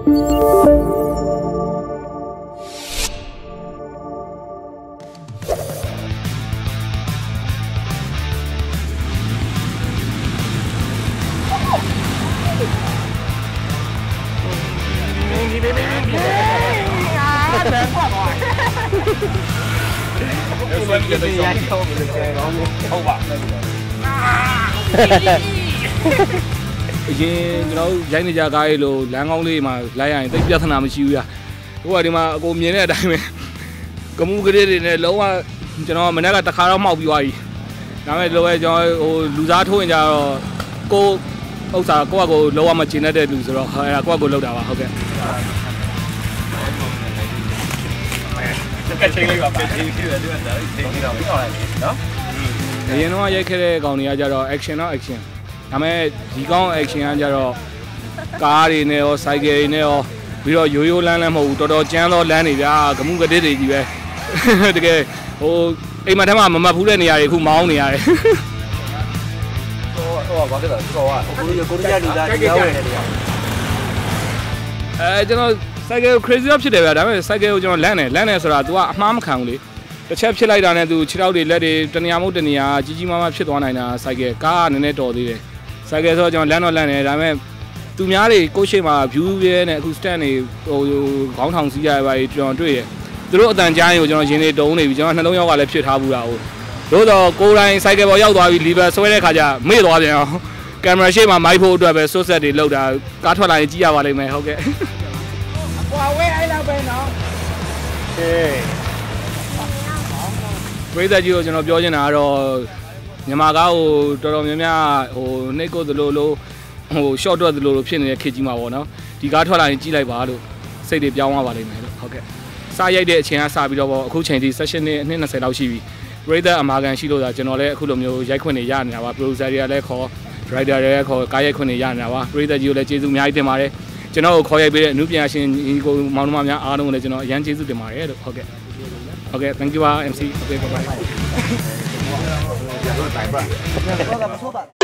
ရိုင်းနေကြကားလေးလိုလမ်းကောင်းလေးမှာလိုက်ရရင်တိတ်ပြဿနာမရှိဘူး။ဟိုကဒီမှာအကိုမြင်တဲ့အတိုင်းပဲကမှုကလေးတွေနဲ့လုံးဝကျွန်တော်မနေ့ကတစ်ခါတော့မှောက်ပြီးသွားပြီ။ဒါပေမဲ့လိုပဲကျွန်တော်ဟိုလူစားထိုးရင်ကြတော့ကိုဥစ္စာကိုယ့်အကိုလုံးဝမကျင်တတ်တဲ့လူဆိုတော့အဲကိုယ့်အကိုလောက်တာပါဟုတ်ကဲ့။ကက်ချင်းလေးပါချင်းရှိတယ်သူကဒါချင်းပြီးတော့ပြောလိုက်နော်။အရင်တော့ရိုက်ခဲ့တဲ့ကောင်တွေကကြတော့ action တော့ action ဒါပေမဲ့ဒီကောင် action ကကြတော့ကားတွေနဲ့ရော cycle တွေနဲ့ရောပြီးတော့ရိုးရိုးလမ်းလည်းမဟုတ်ဘူးတော်တော်ကျန်းသောလမ်းတွေဗျာကမှုကတစ်တွေကြီးပဲတကယ်ဟိုအိမ်မထမ်းမှမမှတ်ဘူးတဲ့နေရာတွေအခုမောင်းနေရတယ်ဟိုဘာဖြစ်လဲကိုရီးယားလူသားကြောက်နေတယ်ကျွန်တော် cycle crazy ဖြစ်တယ်ဗျာဒါပေမဲ့ cycle ကိုကျွန်တော်လမ်းတယ်ဆိုတာ तू ကအမှားမခံဘူးလေတစ်ချက်ဖြစ်လိုက်တာနဲ့ तू ခြေထောက်တွေလက်တွေတနေရာမဟုတ်တနေရာကြီးကြီးမားမားဖြစ်သွားနိုင်တာ cycle ကားကနည်းနည်းတော်သေးတယ် cycle ဆိုတော့ကျွန်တော်လမ်းတယ်ဒါပေမဲ့သူများတွေကိုရှိမှာ view ရဲနဲ့အခု stand တွေဟိုခေါင်းထောင်စီးရပါကျွန်တော်တွေ့ရသူတို့အတန်ကြားရင်ကိုကျွန်တော်ရင်တွေတုံးနေပြီကျွန်တော်နှလုံးရောက်ကလည်းဖြစ်ထားဘူးတာဟုတ်လို့တော့ကိုယ်တိုင် cycle ပေါ်ရောက်သွားပြီ lever ဆွဲတဲ့ခါကျမေ့သွားပြန်အောင်ကင်မရာရှေ့မှာမိုက်ဖို့အတွက်ပဲ source set တွေလောက်တာကားထွက်လာရင်ကြည့်ရပါလိမ့်မယ်ဟုတ်ကဲ့ဟွာဝဲအဲ့လောက်ပဲနော်ဟေးပရိသတ်ကြီးကိုကျွန်တော်ပြောချင်တာကတော့မြန်မာကားကိုတော်တော်များများဟိုနှိတ်ကိုသလိုလိုဟို short တော့သလိုလိုဖြစ်နေတဲ့ခေတ်ကြီးမှာပေါ့နော်ဒီကားထွက်လာရင်ကြည့်လိုက်ပါလို့စိတ်တွေပြောင်းသွားပါလိမ့်မယ်လို့ဟုတ်ကဲ့စားရိုက်တဲ့အချိန်ကစပြီးတော့ပေါ့အခုချိန်ထိ session နဲ့အနှစ်20လောက်ရှိပြီပရိသတ်အမာခံရှိလို့သာကျွန်တော်လည်းအခုလိုမျိုးရိုက်ခွင့်တွေရနေတာပါ producer တွေကလည်းခေါ် writer တွေလည်းခေါ်ကားရိုက်ခွင့်တွေရနေတာပါပရိသတ်ကြီးကိုလည်းကျေးဇူးအများကြီးတင်ပါတယ်ကျွန်တော်ကိုခေါ်ရိုက်ပေးတဲ့အမှုပညာရှင်ကိုမောင်နှမများအားလုံးကိုလည်းကျွန်တော်အရန်ကျေးဇူးတင်ပါတယ်လို့ဟုတ်ကဲ့ thank you MC okay bye bye